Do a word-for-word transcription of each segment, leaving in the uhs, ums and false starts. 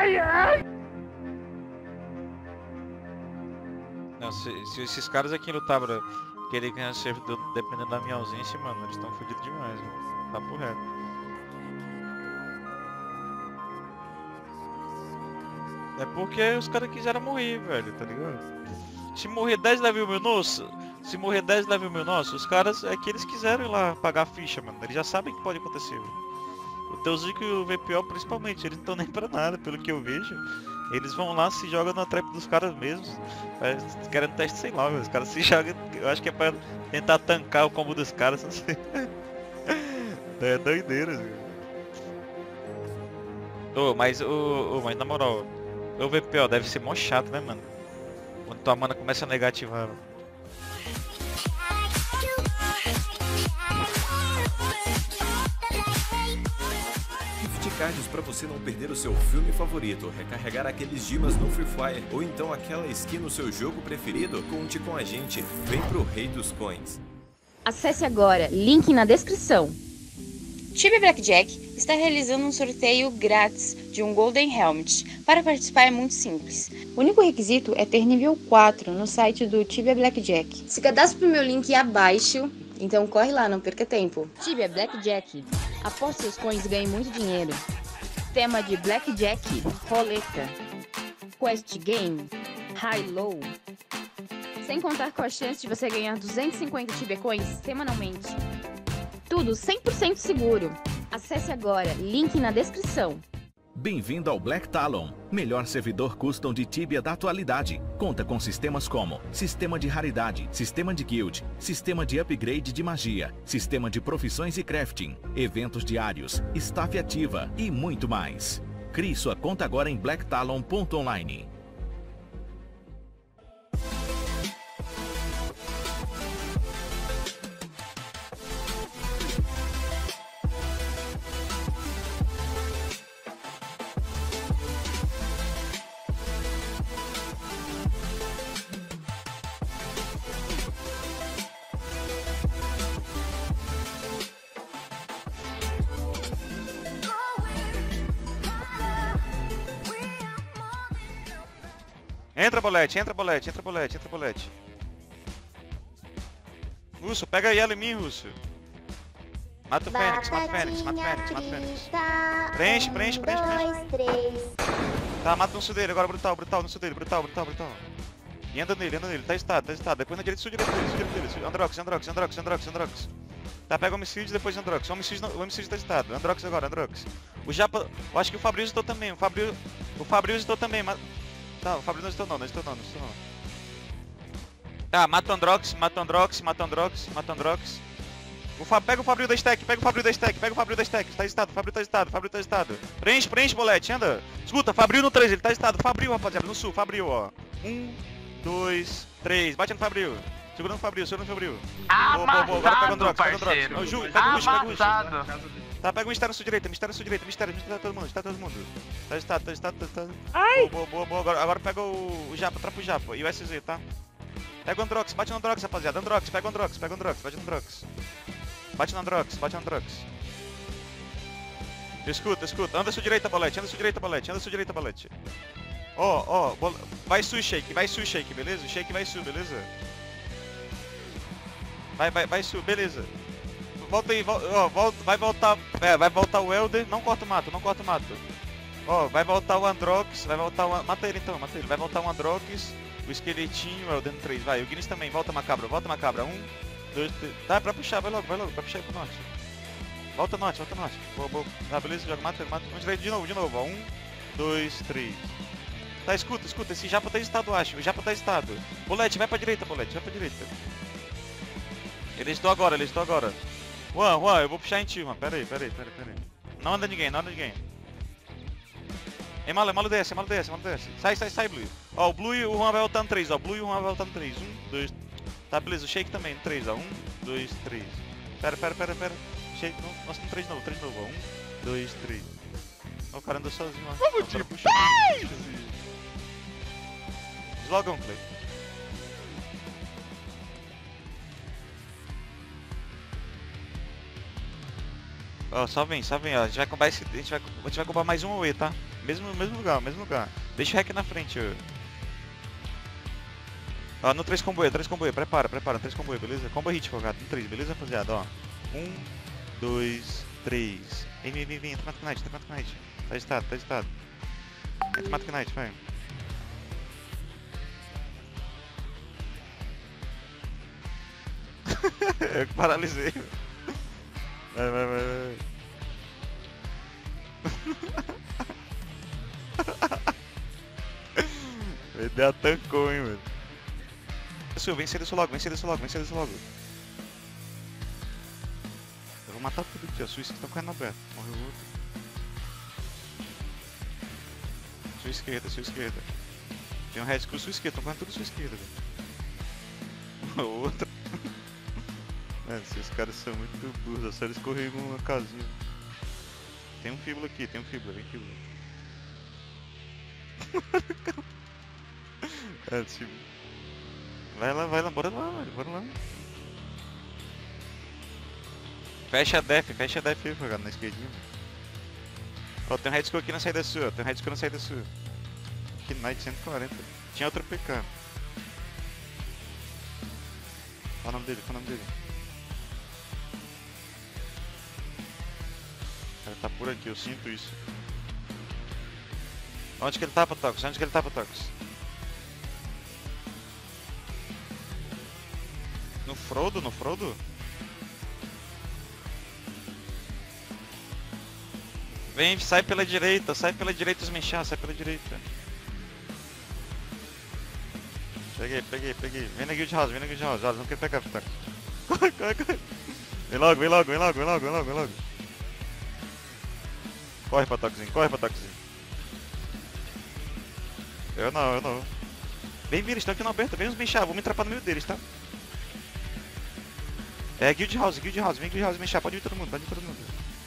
ai, ai. Não, se, se esses caras aqui lutar pra querer ganhar servidor dependendo da minha ausência, mano, eles estão fodidos demais, mano. Papo reto. É porque os caras quiseram morrer, velho, tá ligado? Se morrer dez level meu nosso, se morrer dez level meu nosso, os caras é que eles quiseram ir lá pagar a ficha, mano. Eles já sabem que pode acontecer, velho. O Teuzico e o V P O principalmente, eles não estão nem pra nada, pelo que eu vejo. Eles vão lá, se jogam na trap dos caras mesmos. Eles querem teste, sei lá, velho. Os caras se jogam, eu acho que é pra tentar tancar o combo dos caras, não sei. É doideira, velho. Ô, mas, ô, ô, mas na moral, o V P O deve ser mó chato, né, mano? Quando tua mana começa a negativar, velho. Cards para você não perder o seu filme favorito, recarregar aqueles dimas no Free Fire ou então aquela skin no seu jogo preferido, conte com a gente, vem pro Rei dos Coins. Acesse agora, link na descrição. Tibia Blackjack está realizando um sorteio grátis de um Golden Helmet. Para participar é muito simples. O único requisito é ter nível quatro no site do Tibia Blackjack. Se cadastre pro meu link abaixo, então corre lá, não perca tempo. Tibia Blackjack. Aposte seus coins e ganhe muito dinheiro. Tema de Blackjack, roleta, Quest Game, High Low. Sem contar com a chance de você ganhar duzentos e cinquenta Tibia Coins semanalmente. Tudo cem por cento seguro. Acesse agora, link na descrição. Bem-vindo ao Black Talon, melhor servidor custom de Tibia da atualidade. Conta com sistemas como sistema de raridade, sistema de guild, sistema de upgrade de magia, sistema de profissões e crafting, eventos diários, staff ativa e muito mais. Crie sua conta agora em black talon ponto online. Entra, bolete, entra, bolete, entra, bolete, entra, bolete. Russo, pega ela em mim, Russo. Mata o Fênix, mata o Fênix, mata o Fênix, mata o Fênix. Preenche, preenche, preenche, preenche. Tá, mata no sul dele, agora brutal, brutal, no sul dele, brutal, brutal, brutal. E anda nele, anda nele, tá estado, tá estado. Depois na direita, sul direito dele, sul direito dele. Androx, Androx, Androx, Androx, Androx. Tá, pega o homicídio, depois Androx. O homicídio, o homicídio tá estado. Androx agora, Androx. O Japa, eu acho que o Fabrício estou também, o Fabrício, o Fabrício estou também, mas... Tá, o Fabrício não estou não, não estou não, não estou não. Tá, mata o Androx, mata o Androx, mata o Androx, mata o Androx. O Fa... Pega o Fabrício da stack, pega o Fabrício da stack, pega o Fabrício da stack. Tá estado, Fabrício tá estado, Fabrício tá estado. Preenche, preenche, bolete, anda. Escuta, Fabrício no três, ele tá estado. Fabrício, rapaziada, no sul, Fabrício, ó. Um, dois, três, bate no Fabrício. Segura no Fabrício, segura no Fabrício. Amassado, boa, boa, boa. Agora pega o Androx, pega o Androx. parceiro. Não, Ju, pega o Rush, pega o Rush. Amassado. Tá, pega o mistério na sua direita, mistério na sua direita, mistério, mistério, todo mundo, está todo mundo. Tá estado, tá estado, tá estado. Ai! Boa, boa, boa, boa. Agora, agora pega o, o Japa, trapa o Japa e o S Z, tá? Pega o Androx, bate no Androx, rapaziada. Androx, pega o Androx, pega o Androx, bate no Androx. Bate no Androx, bate no Androx. Escuta, escuta. Anda à sua direita, Bolete, anda à sua direita, Bolete, anda à sua direita, Bolete. Ó, ó, bol... vai Su Shake, vai Su Shake, beleza? O Shake vai Su, beleza? Vai, vai, vai Su, beleza. Volta aí, vol... ó, volta, vai voltar, é, vai voltar o Elder, não corta o mato, não corta o mato. Ó, vai voltar o Androx, vai voltar o... Mata ele então, mata ele. Vai voltar o Androx, o Esqueletinho, o Elder no três, vai. O Guinness também, volta Macabra, volta Macabra. Um, dois, três... Tá, pra puxar, vai logo, vai logo, pra puxar aí pro norte. Volta norte, volta norte. Boa, boa. Tá, beleza, joga, mata ele, mata ele. Direito, de novo, de novo, ó. Um, dois, três. Tá, escuta, escuta, esse Japa tá estado, acho. O Japa tá estado. Bolete, vai pra direita, Bolete, vai pra direita. Eles estão agora, eles estão agora. Juan, Juan, eu vou puxar em ti, mano. Pera aí, pera aí, pera aí, pera aí. Não anda ninguém, não anda ninguém. Ei, Malo, Malo desce, Malo desce, Malo desce. Sai, sai, sai, Blue. Ó, o Blue e o Juan vai voltar no três, ó. O Blue e o Juan vai voltar no três. Um, dois. Tá, beleza, o Shake também no três, ó. Um, dois, três. Pera, pera, pera, pera. Shake, não, nossa, no três de novo, três de novo, ó. Um, dois, três. Ó, o cara andou sozinho, ó. Vamos, tipo, puxa. Slogão, Clay. Ó, só vem, só vem, ó. A gente vai comprar esse. A gente vai, a gente vai comprar mais um A W E, tá? Mesmo, mesmo lugar, mesmo lugar. Deixa o hack na frente, ó. Ó, no três comboio, três comboio, prepara, prepara, três comboio, beleza? Combo hit, folgado, no três, beleza, rapaziada, ó. um, dois, três. Vem, vem, vem, vem, entra Mato Knight, entra Mato Knight. Tá agitado, tá agitado. Entra Mato Knight, vai. Eu paralisei. Vai, vai, vai, vai. A ideia tancou, hein, mano. Desceu, vem ser isso logo, vem ser isso logo, vem ser isso logo. Eu vou matar tudo aqui, ó. Suíça que tá correndo aberto. Morreu outro. Sua esquerda, sua esquerda. Tem um Red Crew sua esquerda, estão correndo tudo sua esquerda, velho. Outro. Mano, esses caras são muito burros, só eles escorregam uma casinha. Tem um fíbulo aqui, tem um fíbulo, vem fíbulo. É, tipo... Vai lá, vai lá, bora lá, velho, bora lá. Fecha a def, fecha a def aí, jogado na esquerdinha. Ó, tem um Red Skull aqui na saída sua, tem um Red Skull na saída sua. Aqui, Knight cento e quarenta. Tinha outro P K. Qual o nome dele, qual o nome dele? O cara tá por aqui, eu sinto isso. Onde que ele tá, Patox? Onde que ele tá, Patox? No Frodo? No Frodo? Vem, sai pela direita, sai pela direita os Minchá, sai pela direita. Peguei, peguei, peguei. Vem na Guild House, vem na Guild House, não quer pegar, Patox. Corre, corre, corre. Vem logo, vem logo, vem logo, vem logo, vem logo, vem logo. Corre, Patoxzinho, corre, Patoxzinho. Eu não, eu não. Vem vir, eles estão aqui na aberta, vem os Minchá, vou me atrapar no meio deles, tá? É Guild House, Guild House, vem Guild House, Minchá, pode vir todo mundo, pode vir todo mundo.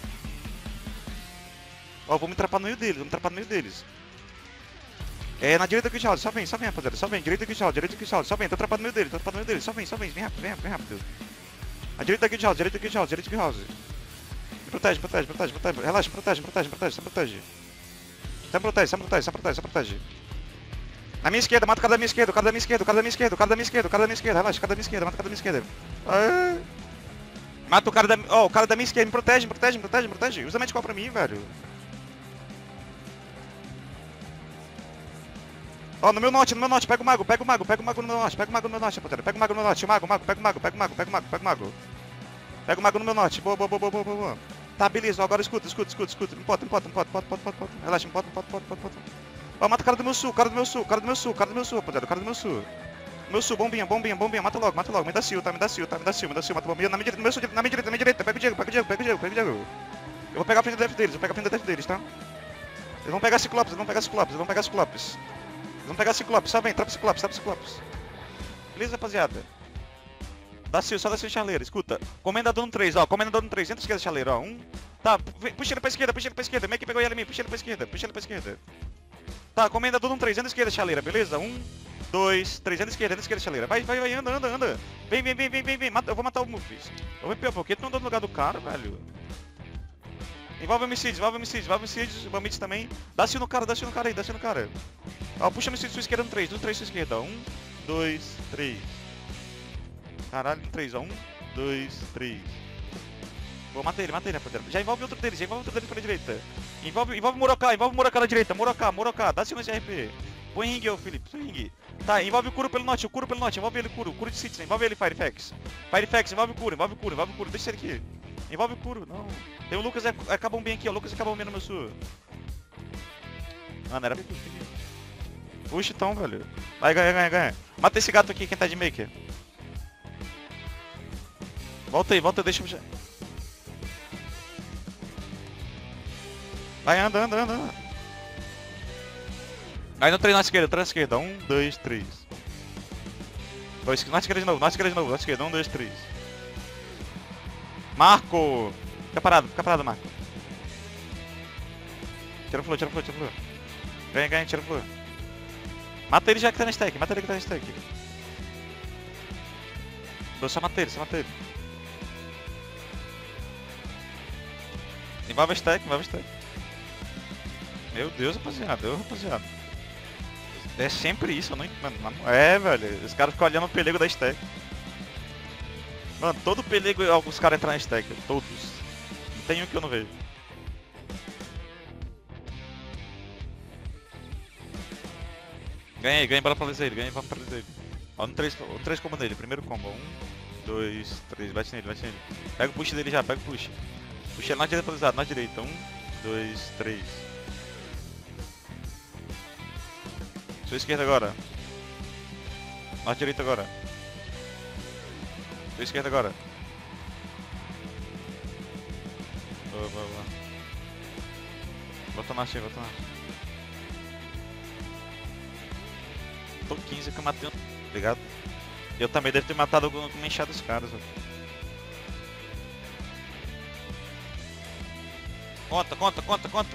Ó, vou me atrapar no meio deles, vou me atrapar no meio deles. É, na direita do Guild House, só vem, só vem, rapaziada, só vem, direita do Guild House, direita do Guild House, só vem, tô atrapado no meio deles, tô atrapado no meio deles, só vem, só vem, vem rápido, vem rápido, vem rápido, vem rápido. A direita da Guild House, direita do Guild House, direita do Guild House. Me protege, protege, protege, protege, relaxa, protege, protege, protege, só protege. Só protege, só protege, só protege, só protege. Na minha esquerda, mata o cara da minha esquerda, o cara da minha esquerda, o cara da minha esquerda, o cara da minha esquerda, o cara da minha esquerda, relaxa, o cara da minha esquerda, mata o cara da minha esquerda. Aê. Mata o cara da... Ó, oh, o cara da minha esquerda, me protege, me protege, me protege, me protege. Usa Magic Call pra mim, velho. Ó, oh, no meu norte, no meu norte, pega o mago, pega o mago, pega o mago no meu norte, pega o mago no meu norte, rapaziada. Pega o mago no meu norte, o mago, o mago, pega o mago, pega o mago, pega o mago, pega o mago. Pega o mago no meu norte, boa, boa, boa, boa, boa, boa. Tá, beleza, ó, agora escuta, escuta, escuta, escuta. Me pota, me pota, me pota, pota, pota, pota. Relaxa, me pota, me pota, pota, pota, pota. Ó, mata o cara do meu sul, cara do meu sul, cara do meu sul, cara do meu sul, rapaziada, cara do meu sul. Meu sul, bombinha, bombinha, bombinha, mata logo, mata logo, me dá seal, tá, me dá seal, tá, me dá seal, me dá seal, mata bombinha, na minha direita, no meu sul, na minha direita, na minha direita, pega o Diego, pega o Diego, pega o Diego, pega o Diego, eu vou pegar a frente da Def deles, eu vou pegar a frente da Def deles, tá? Eles vão pegar Ciclopes, eles vão pegar Ciclopes, eles vão pegar Ciclopes. Eles vão pegar Ciclopes, só vem, trapa Ciclopes, trapa Ciclopes. Beleza, rapaziada? Dá seal, só dá seal chaleira, escuta. Comendador no três, ó, comendador no três, entra esquerda chaleira, ó, um. Tá, puxa ele pra esquerda, puxa ele pra esquerda, meio que pegou ele em mim, puxa ele pra esquerda, puxa ele pra esquerda. Tá, comendador no três, entra esquerda chaleira, beleza? um. dois, três, anda esquerda, anda esquerda, chaleira. Vai, vai, vai, anda, anda, anda. Vem, vem, vem, vem, vem, vem. Mata, eu vou matar o Mufis. Eu vou pior, porque tu não dá no lugar do cara, velho. Envolve o homicídio, envolve o homicídio, envolve o homicídio, o Bamite também. Dá seal no cara, dá seal no cara aí, dá seal no cara. Ó, puxa o homicídio sua esquerda no três, no três sua esquerda, ó. um, dois, três. Caralho, no três, ó. um, dois, três. Vou matar ele, matei ele, rapaziada. Já envolve outro deles, já envolve outro deles pela direita. Envolve, envolve Moroká, envolve Moroká na direita, Moroká, Moroká, dá seal nesse R P. Põe ringue, ô Felipe, põe ringue. Tá, envolve o Kuro pelo norte, o Kuro pelo norte, envolve ele, Kuro, Kuro de Citizen, envolve ele, Firefax. Firefax, envolve o Kuro, envolve o Kuro, envolve o Kuro, deixa ele aqui. Envolve o Kuro, não. Tem o Lucas, é, acabam bem aqui, ó, o Lucas acabam bem no meu sul. Mano, era... Puxa então, velho. Vai, ganha, ganha, ganha. Mata esse gato aqui, quem tá de maker. Volta aí, volta, deixa eu... Vai, anda, anda, anda. Aí no três na esquerda, três na esquerda. um, dois, três. Dois, na esquerda de novo, na esquerda de novo, na esquerda. um, dois, três. Marco! Fica parado, fica parado, Marco. Tira o flow, tira o flow, tira o flow. Ganha, ganha, tira o flow. Mata ele já que tá na stack, mata ele que tá na stack. Eu só matei ele, só matei ele. Envolve a stack, envolve a stack. Meu Deus, rapaziada, eu, rapaziada. É sempre isso, eu não entendo. Mano, é, velho. Os caras ficam olhando o pelego da stack. Mano, todo pelego os caras entram na stack. Todos. Não tem um que eu não vejo. Ganhei, ganhei bala pra ele, ganhei bala pra ele. Ó, no três, três combo nele. Primeiro combo. Um, dois, três. Bate nele, bate nele. Pega o push dele já, pega o push. Puxa ele na direita atualizado, na direita. Um, dois, três. Sua esquerda agora. Norte direita agora. Sua esquerda agora. Boa, boa, boa. Volta na cheia, volta na. Tô quinze que eu matei um. Ligado? Eu também devo ter matado algum com enxada dos caras, velho. Conta, conta, conta, conta.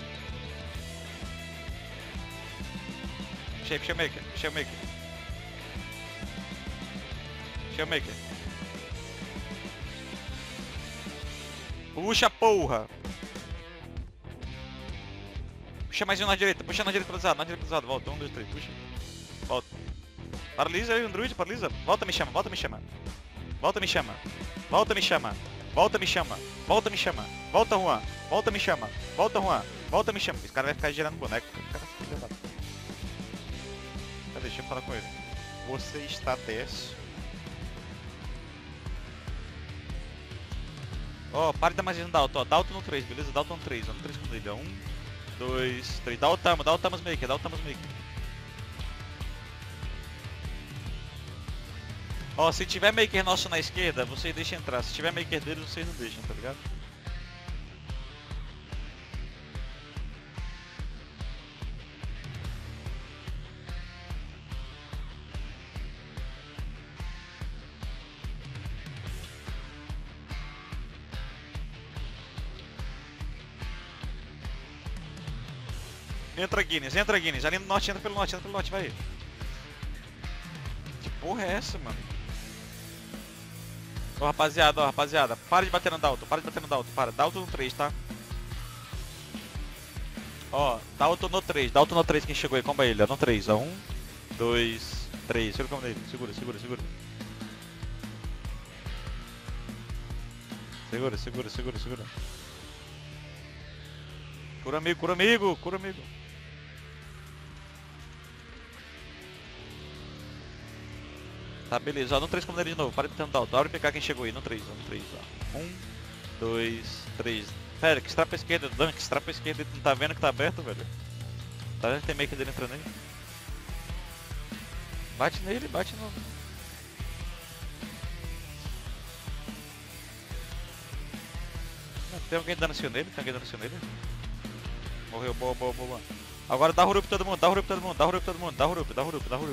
Shape, Shellmaker, Shellmaker. Shellmaker. Puxa, porra! Puxa mais um na direita, puxa na direita pesado, na direita pesado, volta, um, dois, três, puxa. Volta. Paralisa aí, Android, paralisa. Volta, me chama, volta, me chama. Volta, me chama. Volta, me chama. Volta, me chama. Volta, me chama. Volta, Juan. Volta, me chama. Volta, Juan. Volta, me chama. Esse cara vai ficar girando boneco. Cara, Cadê? Deixa eu falar com ele. Você está dez. Ó, oh, para de dar mais um Dalton, ó. Dalton no três, beleza? Dalton no três, ó. No três com ele, ó. um, dois, três. Dá o Tamo, dá o Tamas Maker, dá o Tamas Maker. Ó, oh, se tiver Maker nosso na esquerda, vocês deixam entrar. Se tiver Maker deles, vocês não deixam, tá ligado? Entra Guinness, entra Guinness, ali no norte, entra pelo norte, entra pelo norte, vai. Que porra é essa, mano? Ó, rapaziada, ó, rapaziada, para de bater no Dalton, para de bater no Dalton, para, Dalton no três, tá? Ó, Dalton no três, Dalton no três, quem chegou aí, comba ele, ó, no três, ó, um, dois, três, segura o combo dele, segura, segura, segura. Segura, segura, segura, segura. Cura amigo, cura amigo, cura amigo. Tá, beleza, ó, no três como dele de novo, para de tentar Dalton, abre e pegar quem chegou aí, no três, ó, no três, ó. um, dois, três. Pera, que extra pra esquerda, Dunk, extra pra esquerda, não tá vendo que tá aberto, velho? Tá vendo que tem make dele entrando aí? Bate nele, bate no... Tem alguém dando cio nele? Tem alguém dando cio nele? Morreu, boa, boa, boa. Agora dá Hurup todo mundo, dá Hurup todo mundo, dá Hurup todo mundo, dá Hurup, dá Hurup, dá Hurup.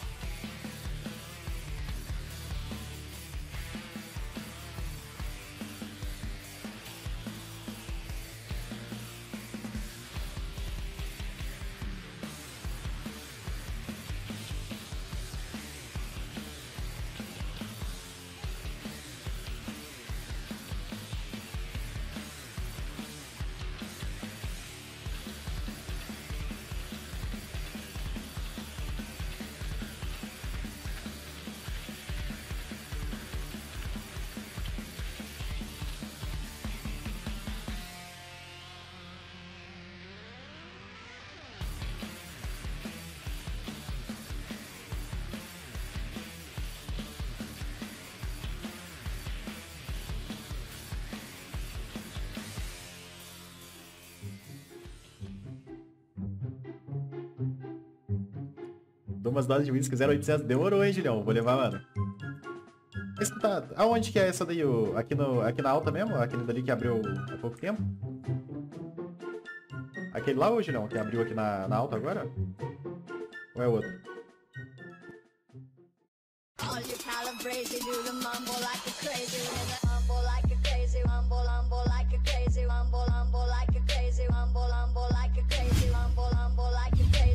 Dou umas doses de whisky zero oitocentos. Demorou, hein, Julião? Vou levar, mano. Escuta, aonde que é essa daí? O, aqui, no, aqui na alta mesmo? Aquele dali que abriu há pouco tempo? Aquele lá, ô, Julião, que abriu aqui na, na alta agora? Ou é outro? Like a crazy, rumble, rumble like a crazy, rumble, rumble like a crazy, rumble, rumble like a crazy.